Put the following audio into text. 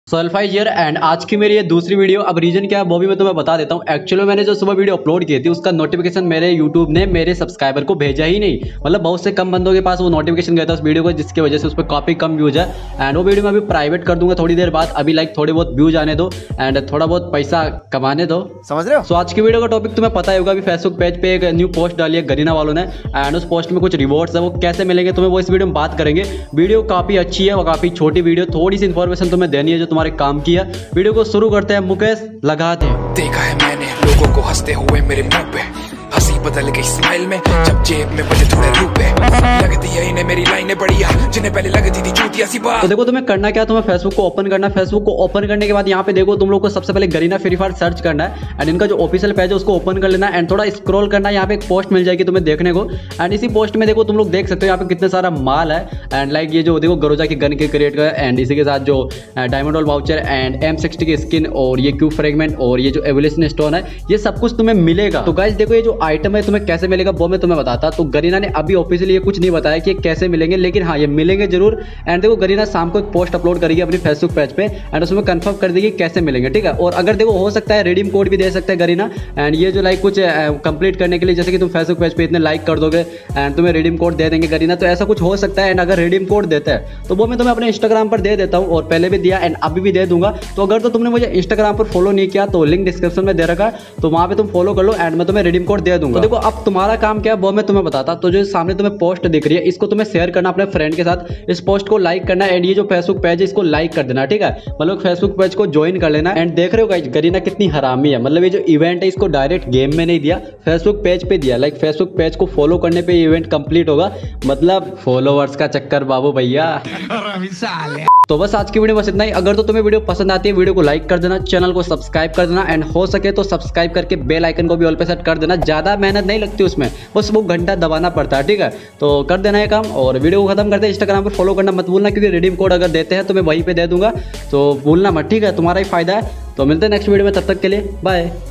सल्फाई year and आज की मेरी ये दूसरी वीडियो। अब रीजन क्या है वो भी मैं तुम्हें बता देता हूँ। एक्चुअली मैंने जो सुबह वीडियो अपलोड की थी उसका नोटिफिकेशन मेरे यूट्यूब ने मेरे सब्सक्राइबर को भेजा ही नहीं। मतलब बहुत से कम बंदों के पास वो नोटिफिकेशन गया था उस वीडियो को, जिसकी वजह से उस पर काफी कम व्यूज है। एंड वो वीडियो मैं अभी प्राइवेट कर दूंगा थोड़ी देर बाद। अभी लाइक थोड़े बहुत व्यूज आने दो एंड थोड़ा बहुत पैसा कमाने दो, समझ रहे हो। सो आज की वीडियो का टॉपिक तुम्हें पता ही होगा। अभी फेसबुक पेज पे एक न्यू पोस्ट डाली है गरीना वालों ने एंड उस पोस्ट में कुछ रिवॉर्ड्स है, वो कैसे मिलेंगे तुम्हें वो इस वीडियो में बात करेंगे। वीडियो काफी अच्छी है, वो काफी छोटी वीडियो, थोड़ी सी इन्फॉर्मेशन तुम्हें देनी है जो तुम्हारे काम की है। वीडियो को शुरू करते हैं। मुकेश लगा दे। देखा है मैंने लोगों को हंसते हुए मेरे मुंह पे, हंसी बदल गई स्माइल में जब जेब में बचे थोड़े रुपए। लगती है इन्हें मेरी लाइनें बढ़िया जिन्हें पहले लगती थी चूतिया सी बात। तो देखो तुम्हें करना क्या है, तुम्हें फेसबुक को ओपन करना है। फेसबुक को ओपन करने के बाद यहाँ पे देखो तुम लोग को सबसे पहले गरीना फ्री फायर सर्च करना है एंड इनका जो ऑफिशियल पेज है उसको ओपन कर लेना है एंड थोड़ा स्क्रॉल करना है। यहाँ पे एक पोस्ट मिल जाएगी तुम्हें देखने को एंड इसी पोस्ट में देखो तुम लोग देख सकते हो यहाँ पे कितने सारा माल है एंड लाइक ये जो देखो गरोजा की गन के क्रिएट का एंड इसी के साथ जो diamond role voucher and M60 की स्किन और ये क्यूब फ्रेगमेंट और ये जो एवोल्यूशन स्टोन है, ये सब कुछ तुम्हें मिलेगा। तो गाइस देखो ये जो आइटम है तुम्हें कैसे मिलेगा वो मैं तुम्हें बताता। तो गरीना ने अभी ऑफिशियली ये कुछ नहीं बताया कि कैसे मिलेंगे, लेकिन हाँ ये मिलेंगे जरूर। एंड देखो गरीना शाम को एक पोस्ट अपलोड करेगी अपनी फेसबुक पेज पे एंड उसमें कंफर्म कर देगी कैसे मिलेंगे, ठीक है। और अगर देखो हो सकता है रिडीम कोड भी दे सकते हैं गरीना एंड ये जो लाइक कुछ कंप्लीट करने के लिए, जैसे कि तुम फेसबुक पेज पे इतने लाइक कर दोगे एंड तुम्हें रिडीम कोड दे देंगे गरीना, तो ऐसा कुछ हो सकता है। एंड अगर रिडीम कोड देता है तो वो मैं तुम्हें अपने इंस्टाग्राम पर दे देता हूँ और पहले भी दिया एंड अभी भी दे दूंगा। तो अगर तो तुमने मुझे इंस्टाग्राम पर फॉलो नहीं किया तो लिंक डिस्क्रिप्शन में दे रखा है, तो वहां पे तुम फॉलो कर लो एंड मैं तुम्हें रिडीम कोड दे दूंगा। तो देखो अब तुम्हारा काम क्या है वो मैं तुम्हें बताता। तो जो सामने तुम्हें पोस्ट दिख रही है इसको तुम्हें शेयर करना अपने फ्रेंड के साथ, इस पोस्ट को लाइक करना एंड ये जो फेसबुक पेज है इसको लाइक कर देना, ठीक है। मतलब फेसबुक पेज को ज्वाइन कर लेना एंड देख रहे हो गाइस गरीना कितनी हरामी है। मतलब ये जो इवेंट है इसको डायरेक्ट गेम में नहीं दिया, फेसबुक पेज पे दिया। लाइक फेसबुक पेज को फॉलो करने पे इवेंट कंप्लीट होगा, मतलब फॉलोवर्स का चक्कर बाबू भैया। तो बस आज की वीडियो बस इतना ही। अगर तो तुम्हें वीडियो पसंद आती है वीडियो को लाइक कर देना, चैनल को सब्सक्राइब कर देना एंड हो सके तो सब्सक्राइब करके बेल आइकन को भी ऑल पे सेट कर देना। ज्यादा मेहनत नहीं लगती उसमें, बस वो घंटा दबाना पड़ता है, ठीक है। तो कर देना ये काम और वीडियो को खत्म करते हैं। इंस्टाग्राम पर फॉलो करना मत भूलना क्योंकि रिडीम कोड अगर देते हैं तो मैं वहीं पे दे दूंगा, तो भूलना मत, ठीक है। तुम्हारा ही फायदा है। तो मिलते हैं नेक्स्ट वीडियो में, तब तक के लिए बाय।